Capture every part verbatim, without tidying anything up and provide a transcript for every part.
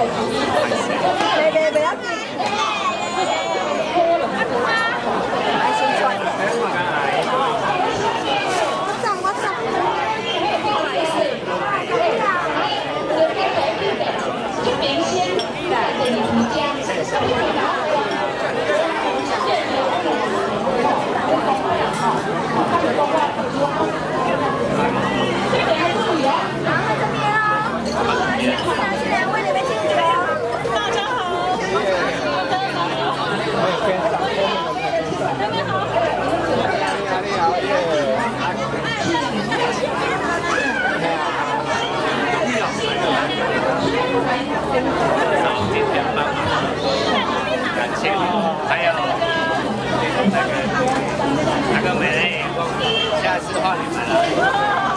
别别不要紧。来先穿。我走我走。不好意思。这边先给你们家。 感谢，还有那个那个美人鱼，下次换你们了。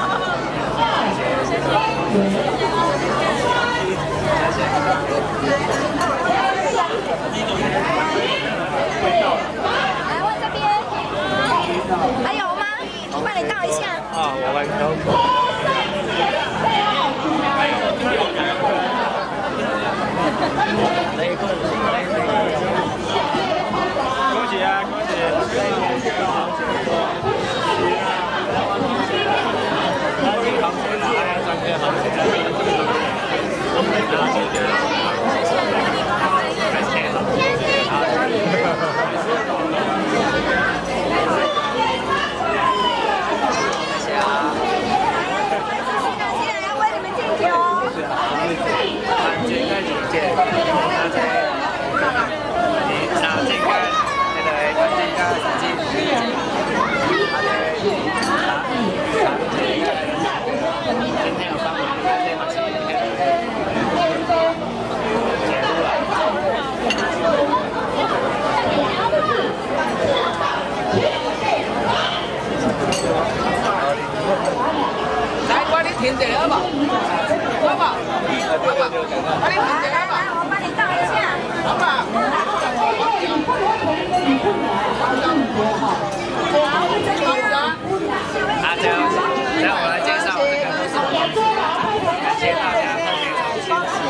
来问这边，还有吗？帮你倒一下。 啊，我们都。 恭喜啊！恭喜！好钱拿来赚钱，好钱！拿钱！感谢！ 现在要为你们敬酒。 感谢感谢。 来，我你停这了吧，好不好？我你停这了吧。 我帮你倒一下。 好吧。 啊，这样，这样我来介绍这个都是我们，感谢大家特别从心。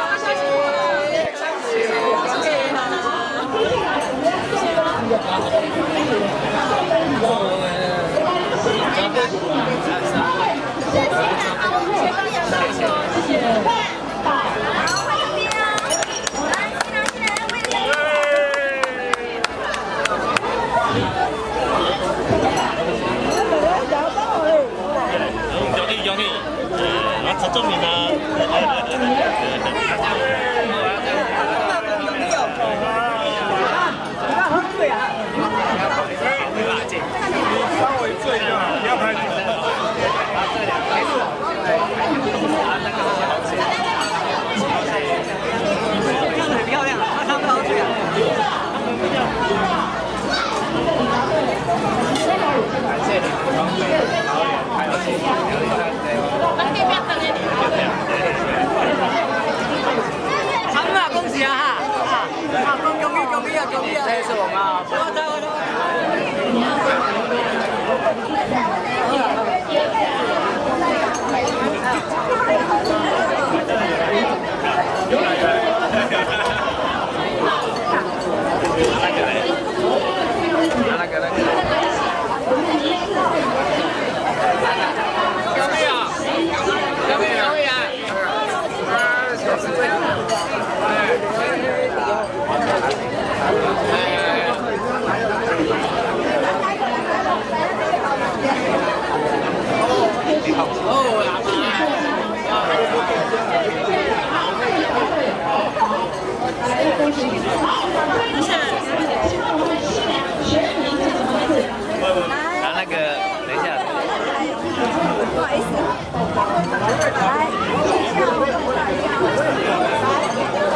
我出名啊！ 帮我一醉就好，不要拍你。 很漂亮，他上不上去啊？ 感谢你们光临导演，还有谢谢刘医生。 好啊，恭喜啊哈！啊，啊，恭喜恭喜啊，恭喜啊！ 这是我们啊， 我走我走。 那个嘞，那个那个。有没有？有没有？有没有？啊，就是这样。哦，喇叭。拿那个，等一下。 不好意思。来，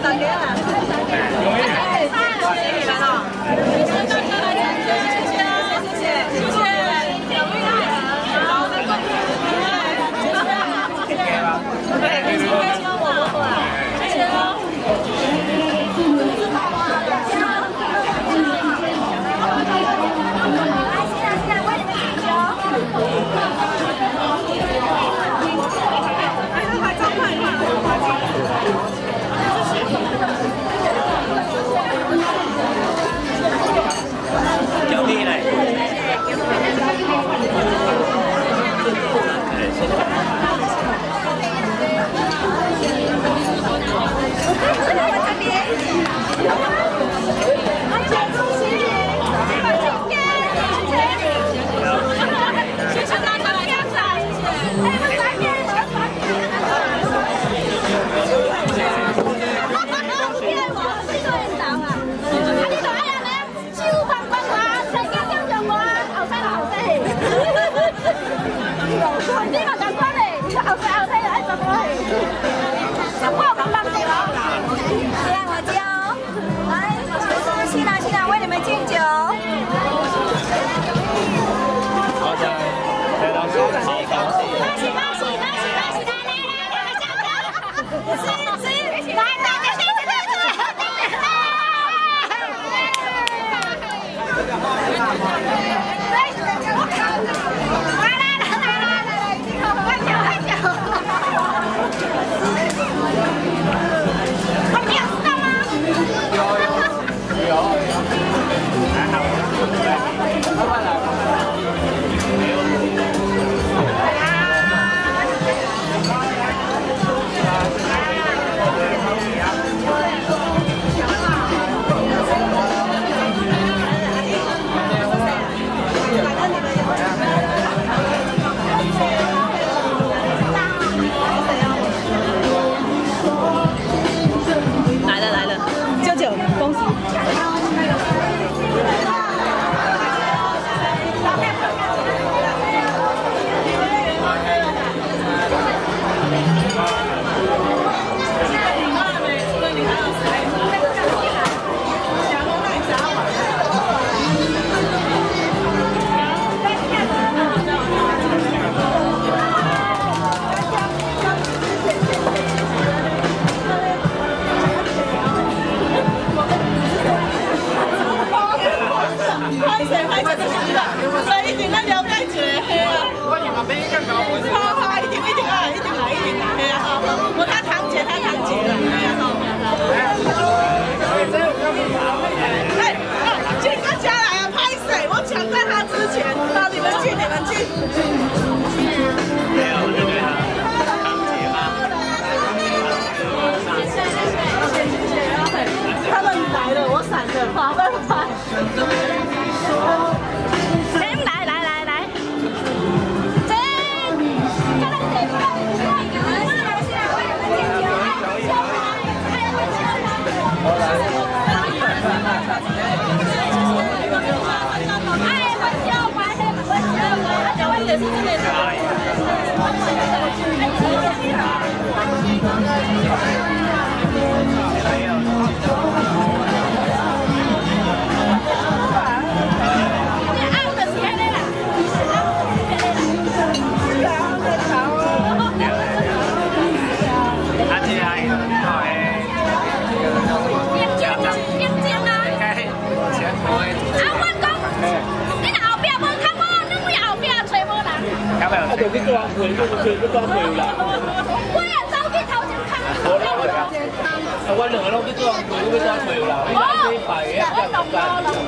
就去抓回，就就去抓回啦。 我也走去头前看。 我啦我啦，啊我两个拢去抓回，我去抓回啦。你来这排嘅，一路干。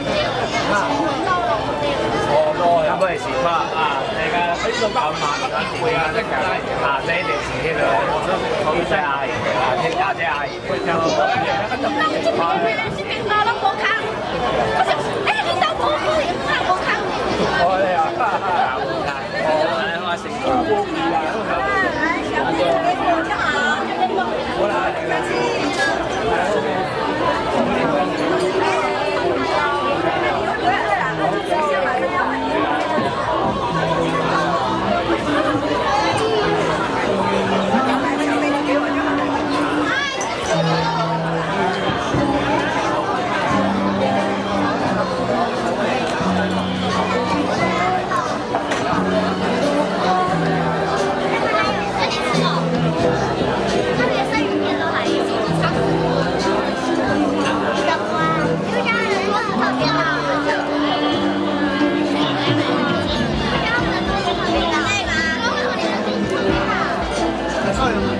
哦，咯，有冇係時花啊？大家喺度搞馬嘅會啊，即係下仔定時呢度，好細阿姨啊，聽家姐阿姨，佢就。 那我這邊呢？這邊我都冇看。我想，哎，你都冇看，我冇看。 我哋啊，冇看。我我成個高二啦。好啦，嚟啦。 哎